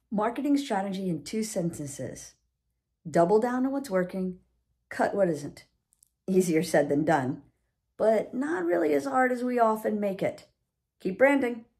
Marketing strategy in 2 sentences. Double down on what's working, cut what isn't. Easier said than done, but not really as hard as we often make it. Keep branding.